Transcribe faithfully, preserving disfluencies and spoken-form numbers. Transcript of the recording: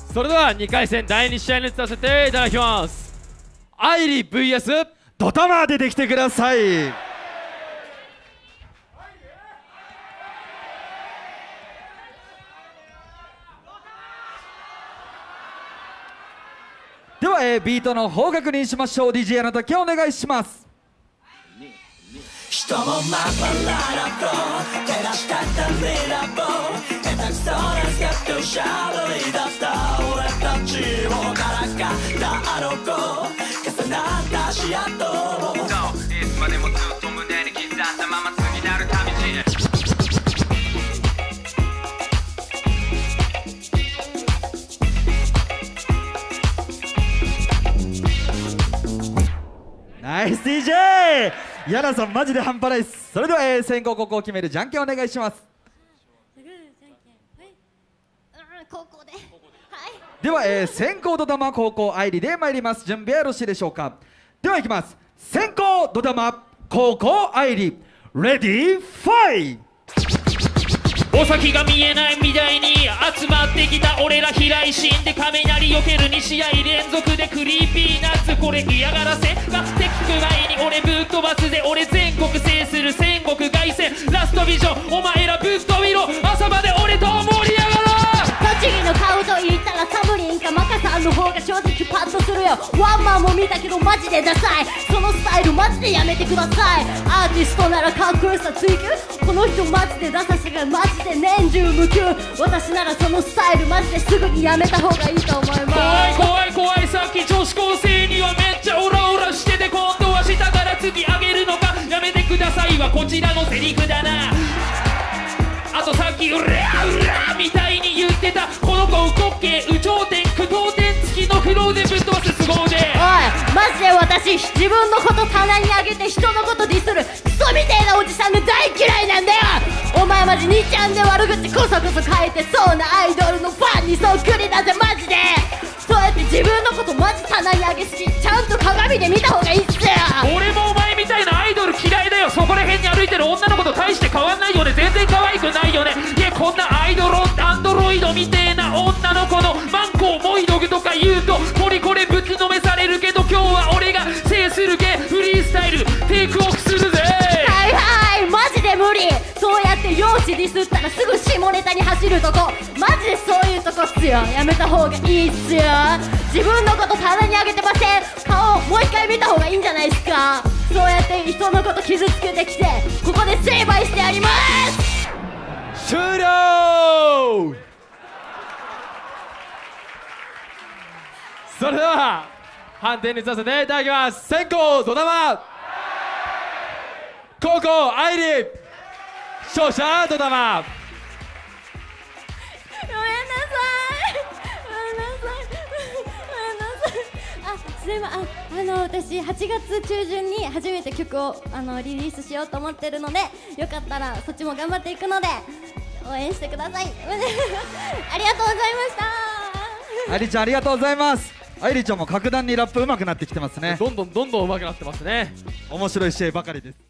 それではにかい戦だいに試合に移らせていただきます。アイリ ブイエスドタマ出てきてください。では、えー、ビートの方確認しましょう。 ディージェー あなたお願いします。 人もまばらなと照らしたためらぼ下手くそなステップしゃべり出した俺たちをからかったあの子重なった足跡をいつまでもずっと胸に刻んだまま次なる旅路へ。 ナイス ディージェー。 ヤナさんマジで半端ないです。それでは、えー、先攻後攻を決めるじゃんけんお願いします。 高校で、はい、 では、えー、先攻ドタマ後攻アイリで参ります。準備はよろしいでしょうか。ではいきます。先攻ドタマ後攻アイリレディーファイ。 お先が見えないみたいに集まってきた俺ら平井心で雷避けるに試合連続でクリーピーナッツこれ嫌がらせが敵区外に俺ぶっ飛ばすで俺全国制する戦国凱旋ラストビジョンお前らぶっ飛びろ朝まで俺と盛り上がろう。 栃木の顔と言ったらサブリンかマカさんの方が正直パッとするよ。ワンマンも見たけどマジでダサいそのスタイルマジでやめてください。アーティストならかっこよさ追求この人マジでダサしがマジで年中無休私ならそのスタイルマジですぐにやめた方がいいと思います。 怖い怖い怖いさっき女子高生にはめっちゃオラオラしてて今度は下から次上げるのかやめてくださいはこちらのセリフだな。あとさっきうらうらみたいに言ってたこの子うこっけ有頂天句読点付きのフローでぶっ飛ばす凄腕。 おいマジで私自分のこと棚に上げて人のことディスるクソみてえなおじさんが大嫌いなんだよ。お前マジにちゃんで悪口こそこそ書いてそうなアイドルのファンにそっくりだぜマジで。そうやって自分のことマジ棚に上げすぎちゃんと鏡で見た方がいいっすよ。 俺もお前みたいなアイドル嫌いだよ。そこら辺に歩いてる女の子と大して変わんないよね。全然可愛くないよね。いやこんなアイドロアンドロイドみてえな女の子のマンコモイドグとか言うとこれこれぶちのめされるけど今日は俺が制するけフリースタイルテイクオフするぜ。 はいはいマジで無理。そうやって容姿ディスったらすぐ下ネタに走るとこマジでそういうとこっすよ。やめた方がいいっすよ。自分のこと棚に上げてません。顔もう一回見た方がいいんじゃないですか。そうやって人のこと傷つけてきてここで成敗してやります。 終了。それでは判定にさせていただきます。先攻ドタマ後攻アイリ勝者ドタマ。 ごめんなさいごめんなさいごめんなさい。あ、すいません。あ、あの私はちがつ中旬に初めて曲をあのリリースしようと思ってるのでよかったらそっちも頑張っていくので応援してくださいありがとうございましたアイリちゃんありがとうございます。アイリちゃんも格段にラップ上手くなってきてますね。 どんどんどんどん上手くなってますね。 面白い試合ばかりです。